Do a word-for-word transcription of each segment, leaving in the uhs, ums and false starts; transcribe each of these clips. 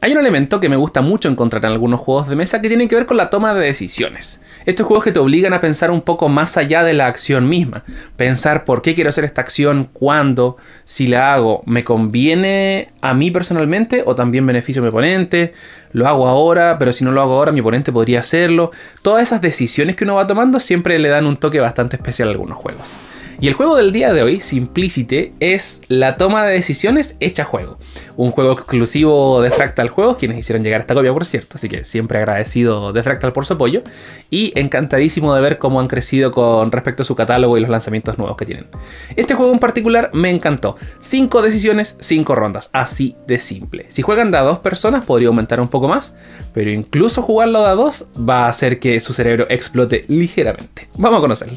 Hay un elemento que me gusta mucho encontrar en algunos juegos de mesa que tiene que ver con la toma de decisiones. Estos juegos que te obligan a pensar un poco más allá de la acción misma. Pensar por qué quiero hacer esta acción, cuándo, si la hago, ¿me conviene a mí personalmente o también beneficio a mi oponente? Lo hago ahora, pero si no lo hago ahora mi oponente podría hacerlo. Todas esas decisiones que uno va tomando siempre le dan un toque bastante especial a algunos juegos. Y el juego del día de hoy, Simplicity, es la toma de decisiones hecha juego. Un juego exclusivo de Fractal Juegos, quienes hicieron llegar esta copia, por cierto. Así que siempre agradecido de Fractal por su apoyo. Y encantadísimo de ver cómo han crecido con respecto a su catálogo y los lanzamientos nuevos que tienen. Este juego en particular me encantó. Cinco decisiones, cinco rondas. Así de simple. Si juegan de a dos personas podría aumentar un poco más. Pero incluso jugarlo de a dos va a hacer que su cerebro explote ligeramente. Vamos a conocerlo.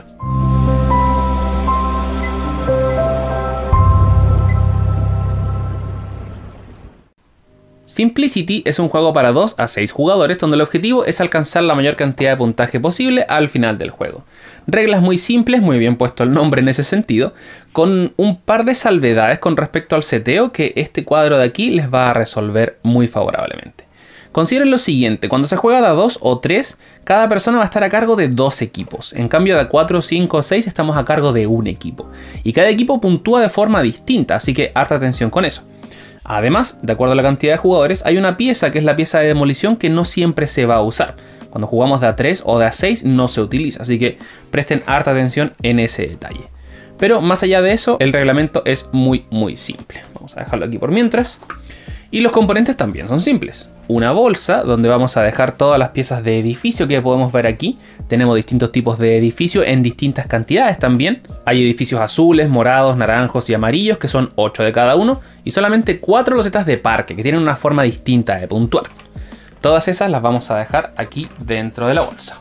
Simplicity es un juego para dos a seis jugadores donde el objetivo es alcanzar la mayor cantidad de puntaje posible al final del juego. Reglas muy simples, muy bien puesto el nombre en ese sentido, con un par de salvedades con respecto al seteo que este cuadro de aquí les va a resolver muy favorablemente. Consideren lo siguiente, cuando se juega de a dos o tres, cada persona va a estar a cargo de dos equipos. En cambio de a cuatro, cinco o seis estamos a cargo de un equipo. Y cada equipo puntúa de forma distinta, así que harta atención con eso. Además, de acuerdo a la cantidad de jugadores, hay una pieza que es la pieza de demolición que no siempre se va a usar. Cuando jugamos de a tres o de a seis no se utiliza, así que presten harta atención en ese detalle. Pero más allá de eso, el reglamento es muy muy simple. Vamos a dejarlo aquí por mientras. Y los componentes también son simples. Una bolsa donde vamos a dejar todas las piezas de edificio que podemos ver aquí. Tenemos distintos tipos de edificio en distintas cantidades también. Hay edificios azules, morados, naranjos y amarillos que son ocho de cada uno. Y solamente cuatro losetas de parque que tienen una forma distinta de puntuar. Todas esas las vamos a dejar aquí dentro de la bolsa.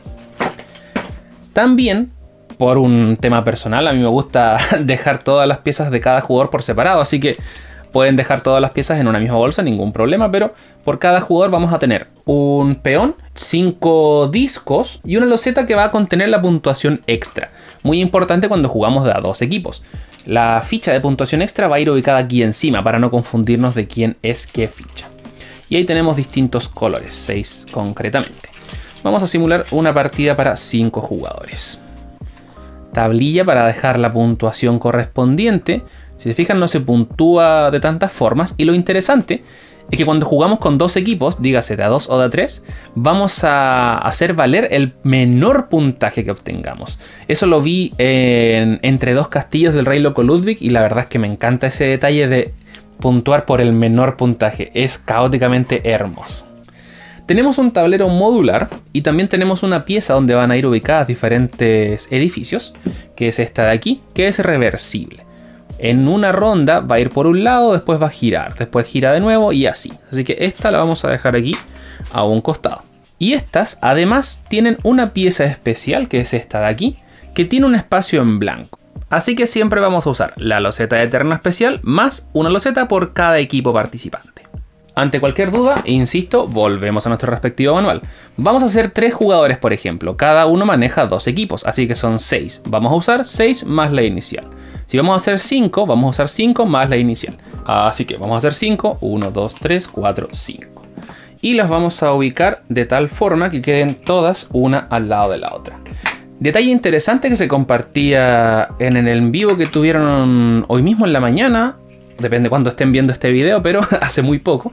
También, por un tema personal, a mí me gusta dejar todas las piezas de cada jugador por separado. Así que pueden dejar todas las piezas en una misma bolsa, ningún problema, pero por cada jugador vamos a tener un peón, cinco discos y una loseta que va a contener la puntuación extra. Muy importante cuando jugamos de a dos equipos. La ficha de puntuación extra va a ir ubicada aquí encima para no confundirnos de quién es qué ficha. Y ahí tenemos distintos colores, seis concretamente. Vamos a simular una partida para cinco jugadores. Tablilla para dejar la puntuación correspondiente. Si se fijan, no se puntúa de tantas formas. Y lo interesante es que cuando jugamos con dos equipos, dígase de a dos o de a tres, vamos a hacer valer el menor puntaje que obtengamos. Eso lo vi en Entre dos castillos del rey loco Ludwig y la verdad es que me encanta ese detalle de puntuar por el menor puntaje. Es caóticamente hermoso. Tenemos un tablero modular y también tenemos una pieza donde van a ir ubicadas diferentes edificios, que es esta de aquí, que es reversible. En una ronda va a ir por un lado, después va a girar, después gira de nuevo y así. Así que esta la vamos a dejar aquí a un costado. Y estas además tienen una pieza especial, que es esta de aquí, que tiene un espacio en blanco. Así que siempre vamos a usar la loseta de terreno especial más una loseta por cada equipo participante. Ante cualquier duda, insisto, volvemos a nuestro respectivo manual. Vamos a hacer tres jugadores, por ejemplo. Cada uno maneja dos equipos, así que son seis. Vamos a usar seis más la inicial. Si vamos a hacer cinco, vamos a usar cinco más la inicial. Así que vamos a hacer cinco, uno, dos, tres, cuatro, cinco. Y las vamos a ubicar de tal forma que queden todas una al lado de la otra. Detalle interesante que se compartía en el en vivo que tuvieron hoy mismo en la mañana. Depende cuando estén viendo este video, pero hace muy poco,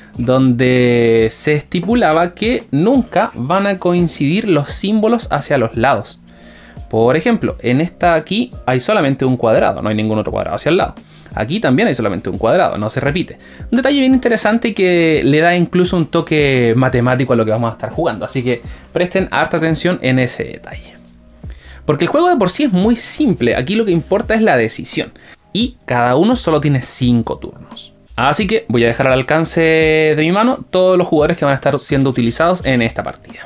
donde se estipulaba que nunca van a coincidir los símbolos hacia los lados. Por ejemplo, en esta aquí hay solamente un cuadrado, no hay ningún otro cuadrado hacia el lado. Aquí también hay solamente un cuadrado, no se repite. Un detalle bien interesante que le da incluso un toque matemático a lo que vamos a estar jugando, así que presten harta atención en ese detalle. Porque el juego de por sí es muy simple, aquí lo que importa es la decisión. Y cada uno solo tiene cinco turnos. Así que voy a dejar al alcance de mi mano todos los jugadores que van a estar siendo utilizados en esta partida.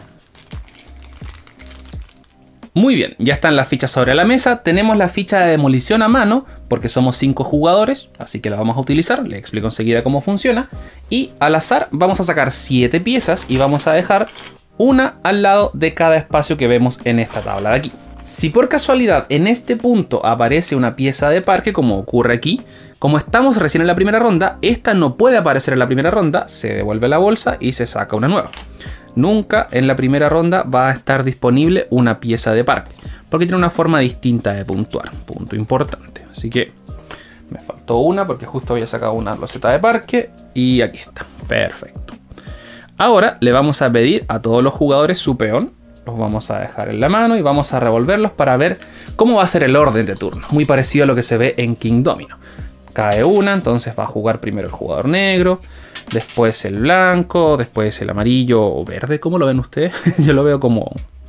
Muy bien, ya están las fichas sobre la mesa. Tenemos la ficha de demolición a mano porque somos cinco jugadores, así que la vamos a utilizar. Les explico enseguida cómo funciona. Y al azar vamos a sacar siete piezas y vamos a dejar una al lado de cada espacio que vemos en esta tabla de aquí. Si por casualidad en este punto aparece una pieza de parque, como ocurre aquí, Como estamos recién en la primera ronda, esta no puede aparecer en la primera ronda, se devuelve la bolsa y se saca una nueva. Nunca en la primera ronda va a estar disponible una pieza de parque, porque tiene una forma distinta de puntuar, punto importante. Así que me faltó una porque justo había sacado una loseta de parque y aquí está, perfecto. Ahora le vamos a pedir a todos los jugadores su peón, los vamos a dejar en la mano y vamos a revolverlos para ver cómo va a ser el orden de turno, muy parecido a lo que se ve en King Domino. Cae una, entonces va a jugar primero el jugador negro, después el blanco, después el amarillo o verde. ¿Cómo lo ven ustedes? Yo lo veo como,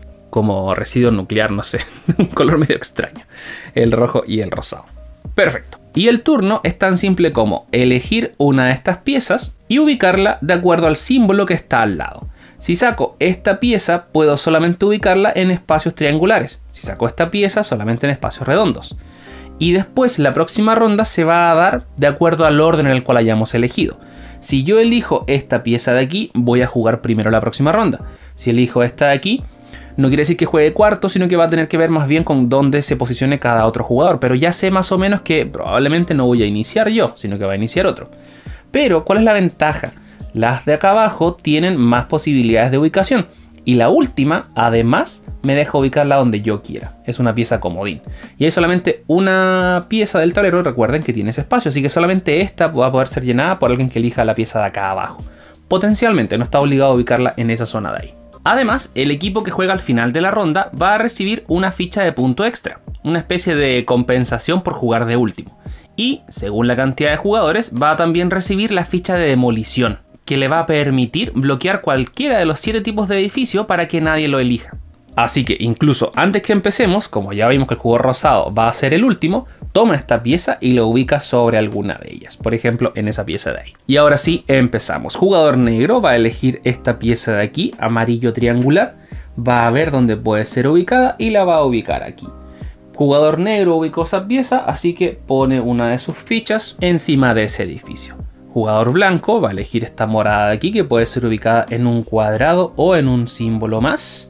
como residuo nuclear, no sé, un color medio extraño. El rojo y el rosado. Perfecto. Y el turno es tan simple como elegir una de estas piezas y ubicarla de acuerdo al símbolo que está al lado. Si saco esta pieza, puedo solamente ubicarla en espacios triangulares. Si saco esta pieza, solamente en espacios redondos. Y después la próxima ronda se va a dar de acuerdo al orden en el cual hayamos elegido. Si yo elijo esta pieza de aquí, voy a jugar primero la próxima ronda. Si elijo esta de aquí, no quiere decir que juegue cuarto, sino que va a tener que ver más bien con dónde se posicione cada otro jugador. Pero ya sé más o menos que probablemente no voy a iniciar yo, sino que va a iniciar otro. Pero, ¿cuál es la ventaja? Las de acá abajo tienen más posibilidades de ubicación. Y la última, además, me deja ubicarla donde yo quiera. Es una pieza comodín. Y hay solamente una pieza del tablero, recuerden que tiene ese espacio. Así que solamente esta va a poder ser llenada por alguien que elija la pieza de acá abajo. Potencialmente, no está obligado a ubicarla en esa zona de ahí. Además, el equipo que juega al final de la ronda va a recibir una ficha de punto extra. Una especie de compensación por jugar de último. Y, según la cantidad de jugadores, va a también recibir la ficha de demolición, que le va a permitir bloquear cualquiera de los siete tipos de edificio para que nadie lo elija. Así que incluso antes que empecemos, como ya vimos que el jugador rosado va a ser el último, toma esta pieza y lo ubica sobre alguna de ellas. Por ejemplo, en esa pieza de ahí. Y ahora sí, empezamos. Jugador negro va a elegir esta pieza de aquí, amarillo triangular. Va a ver dónde puede ser ubicada y la va a ubicar aquí. Jugador negro ubicó esa pieza, así que pone una de sus fichas encima de ese edificio. Jugador blanco va a elegir esta morada de aquí, que puede ser ubicada en un cuadrado o en un símbolo más.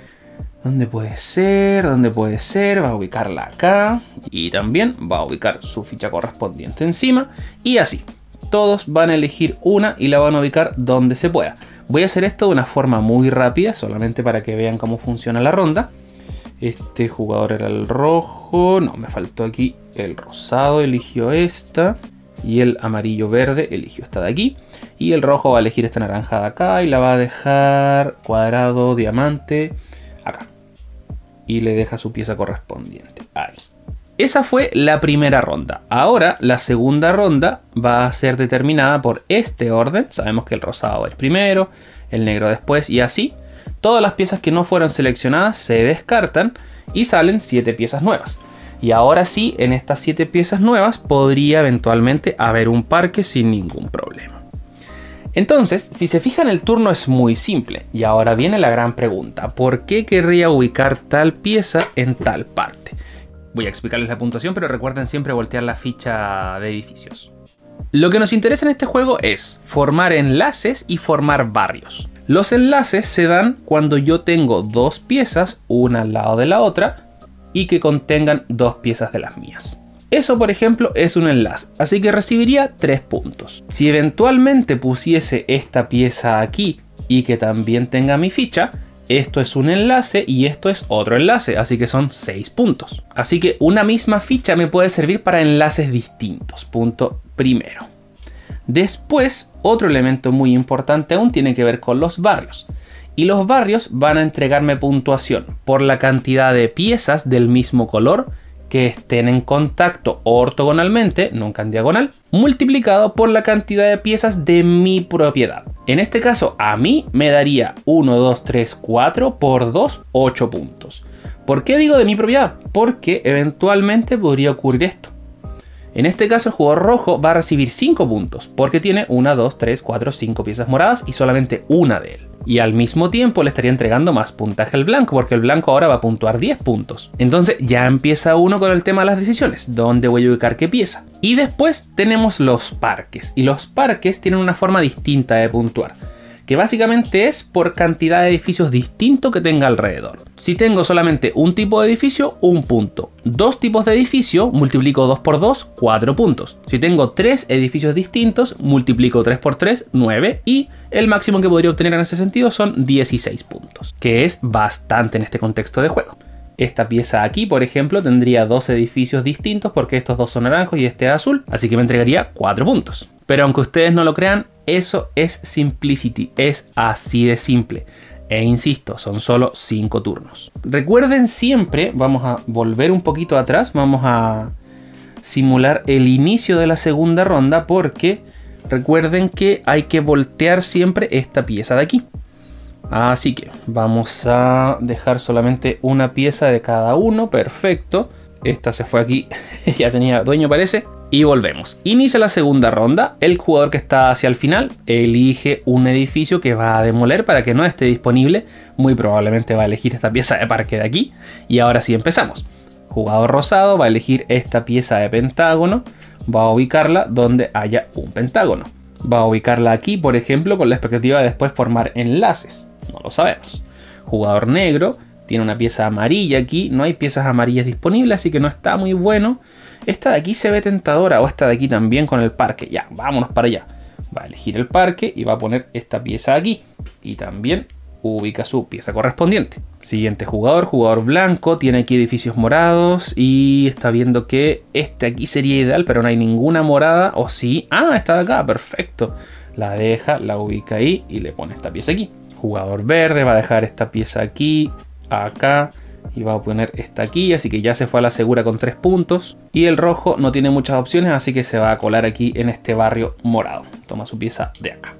¿Dónde puede ser? ¿Dónde puede ser? Va a ubicarla acá. Y también va a ubicar su ficha correspondiente encima. Y así. Todos van a elegir una y la van a ubicar donde se pueda. Voy a hacer esto de una forma muy rápida, solamente para que vean cómo funciona la ronda. Este jugador era el rojo. No, me faltó aquí el rosado. Eligió esta. Y el amarillo verde eligió esta de aquí. Y el rojo va a elegir esta naranja de acá. Y la va a dejar cuadrado, diamante, acá. Y le deja su pieza correspondiente. Ahí. Esa fue la primera ronda. Ahora la segunda ronda va a ser determinada por este orden. Sabemos que el rosado es primero, el negro después y así. Todas las piezas que no fueron seleccionadas se descartan y salen siete piezas nuevas. Y ahora sí, en estas siete piezas nuevas podría eventualmente haber un parque sin ningún problema. Entonces, si se fijan, el turno es muy simple. Y ahora viene la gran pregunta. ¿Por qué querría ubicar tal pieza en tal parte? Voy a explicarles la puntuación, pero recuerden siempre voltear la ficha de edificios. Lo que nos interesa en este juego es formar enlaces y formar barrios. Los enlaces se dan cuando yo tengo dos piezas, una al lado de la otra, y que contengan dos piezas de las mías. Eso, por ejemplo, es un enlace, así que recibiría tres puntos. Si eventualmente pusiese esta pieza aquí y que también tenga mi ficha, esto es un enlace y esto es otro enlace, así que son seis puntos. Así que una misma ficha me puede servir para enlaces distintos, punto primero. Después, otro elemento muy importante aún tiene que ver con los barrios. Y los barrios van a entregarme puntuación por la cantidad de piezas del mismo color que estén en contacto ortogonalmente, nunca en diagonal, multiplicado por la cantidad de piezas de mi propiedad. En este caso, a mí me daría uno, dos, tres, cuatro por dos, ocho puntos. ¿Por qué digo de mi propiedad? Porque eventualmente podría ocurrir esto. En este caso, el jugador rojo va a recibir cinco puntos, porque tiene una, dos, tres, cuatro, cinco piezas moradas y solamente una de él. Y al mismo tiempo le estaría entregando más puntaje al blanco, porque el blanco ahora va a puntuar diez puntos. Entonces ya empieza uno con el tema de las decisiones, dónde voy a ubicar qué pieza. Y después tenemos los parques, y los parques tienen una forma distinta de puntuar, que básicamente es por cantidad de edificios distintos que tenga alrededor. Si tengo solamente un tipo de edificio, un punto. Dos tipos de edificio, multiplico dos por dos, cuatro puntos. Si tengo tres edificios distintos, multiplico tres por tres, nueve. Y el máximo que podría obtener en ese sentido son dieciséis puntos, que es bastante en este contexto de juego. Esta pieza aquí, por ejemplo, tendría dos edificios distintos porque estos dos son naranjos y este es azul, así que me entregaría cuatro puntos. Pero aunque ustedes no lo crean, eso es Simplicity, es así de simple. E insisto, son solo cinco turnos. Recuerden siempre, vamos a volver un poquito atrás, vamos a simular el inicio de la segunda ronda porque recuerden que hay que voltear siempre esta pieza de aquí. Así que vamos a dejar solamente una pieza de cada uno, perfecto. Esta se fue aquí, ya tenía dueño parece. Y volvemos. Inicia la segunda ronda. El jugador que está hacia el final elige un edificio que va a demoler para que no esté disponible. Muy probablemente va a elegir esta pieza de parque de aquí. Y ahora sí empezamos. Jugador rosado va a elegir esta pieza de pentágono. Va a ubicarla donde haya un pentágono. Va a ubicarla aquí, por ejemplo, con la expectativa de después formar enlaces. No lo sabemos. Jugador negro tiene una pieza amarilla aquí. No hay piezas amarillas disponibles, así que no está muy bueno. Esta de aquí se ve tentadora, o esta de aquí también con el parque. Ya, vámonos para allá. Va a elegir el parque y va a poner esta pieza aquí. Y también ubica su pieza correspondiente. Siguiente jugador, jugador blanco. Tiene aquí edificios morados y está viendo que este aquí sería ideal, pero no hay ninguna morada. ¿O sí? Ah, está de acá, perfecto. La deja, la ubica ahí y le pone esta pieza aquí. Jugador verde va a dejar esta pieza aquí, acá. Y va a poner esta aquí, así que ya se fue a la segura con tres puntos. Y el rojo no tiene muchas opciones, así que se va a colar aquí en este barrio morado. Toma su pieza de acá.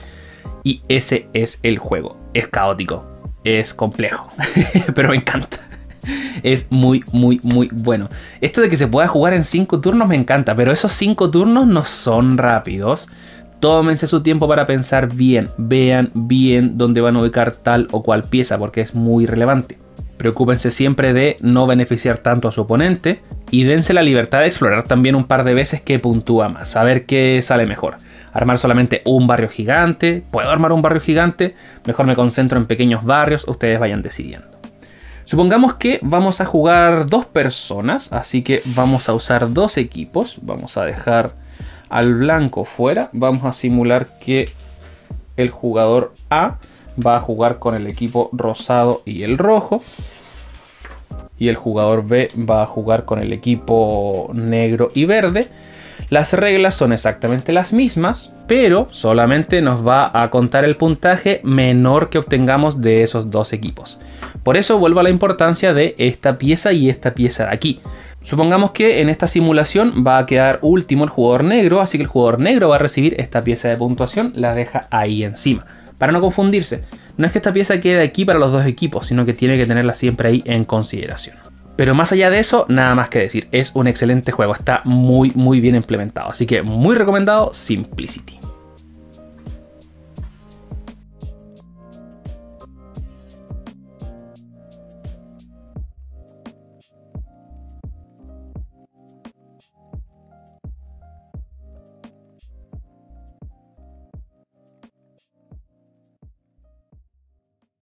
Y ese es el juego. Es caótico, es complejo, pero me encanta. Es muy, muy, muy bueno. Esto de que se pueda jugar en cinco turnos me encanta, pero esos cinco turnos no son rápidos. Tómense su tiempo para pensar bien. Vean bien dónde van a ubicar tal o cual pieza, porque es muy relevante. Preocúpense siempre de no beneficiar tanto a su oponente y dense la libertad de explorar también un par de veces qué puntúa más, a ver qué sale mejor. Armar solamente un barrio gigante, ¿puedo armar un barrio gigante? Mejor me concentro en pequeños barrios, ustedes vayan decidiendo. Supongamos que vamos a jugar dos personas, así que vamos a usar dos equipos. Vamos a dejar al blanco fuera, vamos a simular que el jugador A va a jugar con el equipo rosado y el rojo. Y el jugador B va a jugar con el equipo negro y verde. Las reglas son exactamente las mismas, pero solamente nos va a contar el puntaje menor que obtengamos de esos dos equipos. Por eso vuelvo a la importancia de esta pieza y esta pieza de aquí. Supongamos que en esta simulación va a quedar último el jugador negro, así que el jugador negro va a recibir esta pieza de puntuación, la deja ahí encima. Para no confundirse, no es que esta pieza quede aquí para los dos equipos, sino que tiene que tenerla siempre ahí en consideración. Pero más allá de eso, nada más que decir, es un excelente juego, está muy muy bien implementado, así que muy recomendado Simplicity.